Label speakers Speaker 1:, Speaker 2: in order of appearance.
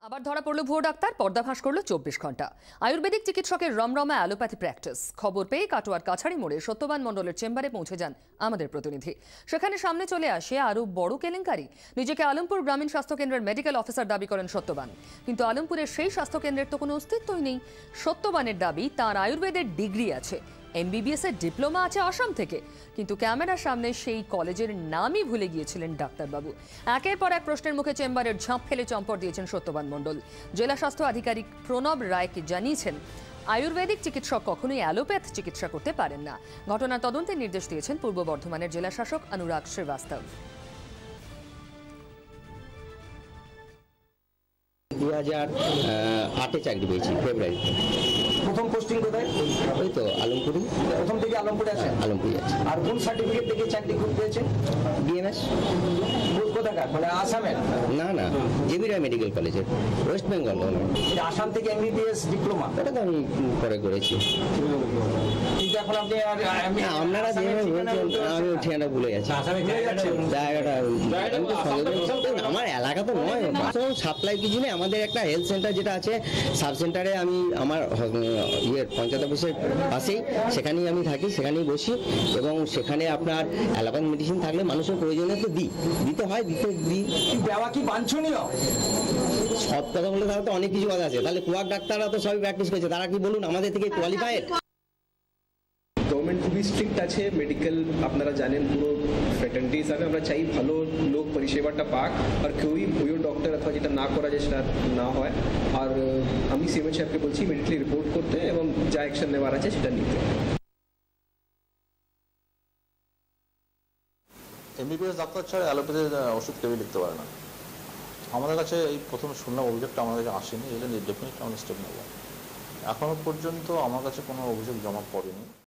Speaker 1: আবার ধরা পড়ল ভুয়ো ডাক্তার, পর্দাফাঁস করল 24 ঘন্টা। আয়ুর্বেদিক চিকিৎসকের রমরমা অ্যালোপ্যাথি প্র্যাকটিস। খবর পেয়ে কাটোয়ার কাছাড়ি মোড়ে সত্যবান মণ্ডলের চেম্বারে পৌঁছে যান আমাদের প্রতিনিধি। সেখানে সামনে চলে আসে আরও বড় কেলেঙ্কারি। নিজেকে আলমপুর গ্রামীণ স্বাস্থ্যকেন্দ্রের মেডিকেল অফিসার দাবি করেন সত্যবান, কিন্তু আলমপুরের সেই স্বাস্থ্যকেন্দ্রের তো কোনো অস্তিত্বই নেই। সত্যবানের দাবি তার আয়ুর্বেদের ডিগ্রি আছে, MBBS এর ডিপ্লোমা আছে আসাম থেকে, কিন্তু ক্যামেরার সামনে সেই কলেজের নামই ভুলে গিয়েছিলেন ডাক্তারবাবু। একের পর এক প্রশ্নের মুখে চেম্বারের ঝাঁপ ফেলে চম্পট দিয়েছেন সত্যবান মণ্ডল। জেলা স্বাস্থ্য আধিকারিক প্রণব রায়কে জানিয়েছেন আয়ুর্বেদিক চিকিৎসক কখনোই অ্যালোপ্যাথ চিকিৎসা করতে পারেন না। ঘটনার তদন্তের নির্দেশ দিয়েছেন পূর্ব বর্ধমানের জেলা শাসক অনুরাগ শ্রীবাস্তব।
Speaker 2: 2008-এ চাকরি পেয়েছি, ফেব্রুয়ারিতে।
Speaker 3: প্রথম পোস্টিং কোথায়?
Speaker 2: ওই তো আলমপুরে।
Speaker 3: প্রথম থেকে আলমপুরে আছেন?
Speaker 2: আলমপুরে আছে।
Speaker 3: আর কোন সার্টিফিকেট থেকে চাকরি পেয়েছেন?
Speaker 2: BMS।
Speaker 3: কোথাকার, মানে আসামের?
Speaker 2: না না, JB রায় মেডিকেল কলেজের, ওয়েস্ট বেঙ্গল।
Speaker 3: আসাম থেকে MBBS ডিপ্লোমা?
Speaker 2: ওটা তো আমি পরে করেছি।
Speaker 3: কিন্তু এখন আপনি
Speaker 2: আপনারা যেভাবে বলছেন আমি ঠিকানা ভুলে যাচ্ছি, জায়গাটা আমার এলাকা তো নয়। সাপ্লাই কিছু নেই। আমাদের একটা হেলথ সেন্টার যেটা আছে, সাব সেন্টারে আমি আমার পঞ্চায়েত অফিসের পাশেই, সেখানেই আমি থাকি, সেখানেই বসি, এবং সেখানে আপনার অ্যালোপ্যাথি মেডিসিন থাকলে মানুষের প্রয়োজনে তো দিতে হয়, দিই।
Speaker 3: দেওয়া কি বাঞ্ছনীয়?
Speaker 2: সব কথা বলে তাহলে তো অনেক কিছু কথা আছে। তাহলে কুয়াক ডাক্তাররা তো সবই প্র্যাকটিস করেছে, তারা কি বলুন আমাদের থেকে কোয়ালিফাইড?
Speaker 4: গভর্নমেন্ট খুবই স্ট্রিক্ট আছে। মেডিকেল আপনারা জানেন, পুরো ফ্যাটার্নিটি হিসাবে আমরা চাই ভালো লোক পরিষেবাটা পাক, আর কেউই ভুয়ো ডক্টর অথবা যেটা না করা যায় সেটা না হয়। আর আমি সিএমএইচ সাহেবকে বলছি ইমিডিয়েটলি রিপোর্ট করতে এবং যা অ্যাকশন নেওয়ার আছে সেটা নিতে।
Speaker 5: MBBS ডাক্তার ছাড়া অ্যালোপ্যাথির ওষুধ কেউই লিখতে পারে না। আমাদের কাছে এই প্রথম শুনলাম, অভিযোগটা আমাদের কাছে আসেনি, এটা ডেফিনেটলি আমরা স্টেপ নেব। এখনো পর্যন্ত আমার কাছে কোনো অভিযোগ জমা পড়েনি।